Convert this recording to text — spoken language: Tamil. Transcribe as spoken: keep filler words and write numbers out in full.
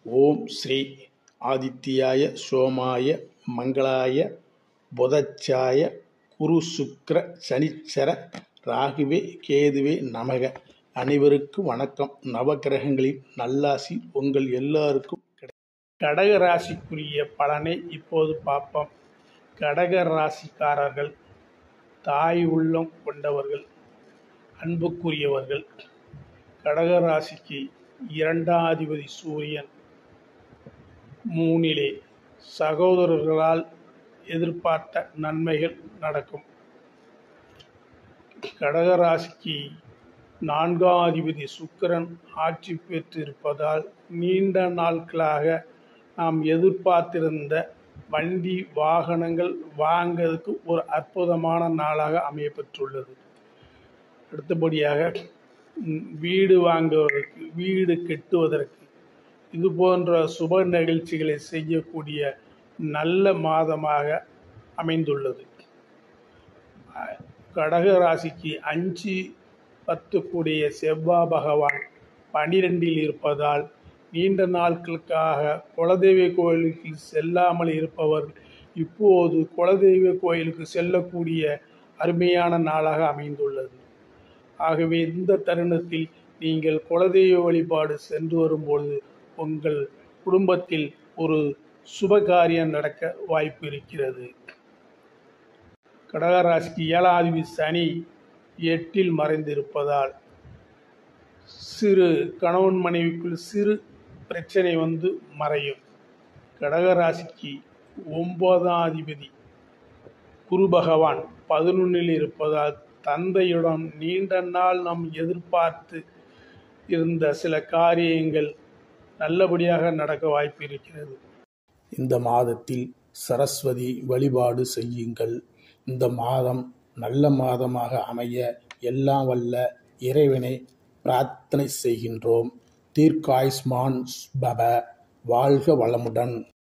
ஓம் ஸ்ரீ ஆதித்யாய சோமாய மங்களாய புதச்சாய குரு சுக்கிர சனிச்சர ராகுவே கேதுவே நமக. அனைவருக்கும் வணக்கம். நவகிரகங்களின் நல்லாசி உங்கள் எல்லாருக்கும் கிடை கடக ராசிக்குரிய பலனை இப்போது பார்ப்போம். கடக ராசிக்காரர்கள் தாய் உள்ளம் கொண்டவர்கள், அன்புக்குரியவர்கள். கடக ராசிக்கு இரண்டாம் அதிபதி சூரியன் மூணிலே. சகோதரர்களால் எதிர்பார்த்த நன்மைகள் நடக்கும். கடகராசிக்கு நான்காம் அதிபதி சுக்கிரன் ஆட்சி பெற்றிருப்பதால் நீண்ட நாட்களாக நாம் எதிர்பார்த்திருந்த வண்டி வாகனங்கள் வாங்கிறதுக்கு ஒரு அற்புதமான நாளாக அமையப்பெற்றுள்ளது. அடுத்தபடியாக வீடு வாங்குவதற்கு, வீடு கட்டுவதற்கு, இது போன்ற சுப நிகழ்ச்சிகளை செய்யக்கூடிய நல்ல மாதமாக அமைந்துள்ளது. கடக ராசிக்கு அஞ்சு பத்து கூடிய செவ்வாய் பகவான் பனிரெண்டில் இருப்பதால் நீண்ட நாட்களுக்காக குலதெய்வ கோயிலுக்கு செல்லாமல் இருப்பவர் இப்போது குலதெய்வ கோயிலுக்கு செல்லக்கூடிய அருமையான நாளாக அமைந்துள்ளது. ஆகவே இந்த தருணத்தில் நீங்கள் குலதெய்வ வழிபாடு சென்று வரும்பொழுது உங்கள் குடும்பத்தில் ஒரு சுபகாரியம் நடக்க வாய்ப்பு இருக்கிறது. கடகராசிக்கு ஏழாம் அதிபதி சனி எட்டில் மறைந்திருப்பதால் சிறு கணவன் மனைவிக்குள் சிறு பிரச்சனை வந்து மறையும். கடகராசிக்கு ஒன்பதாம் அதிபதி குரு பகவான் பதினொன்னில் இருப்பதால் தந்தையுடன் நீண்ட நாள் நாம் எதிர்பார்த்து இருந்த சில காரியங்கள் நல்லபடியாக நடக்க வாய்ப்பு இருக்கிறது. இந்த மாதத்தில் சரஸ்வதி வழிபாடு செய்யுங்கள். இந்த மாதம் நல்ல மாதமாக அமைய எல்லாம் வல்ல இறைவனை பிரார்த்தனை செய்கின்றோம். தீர்க்காயுஷ்மான் பவ. வாழ்க வளமுடன்.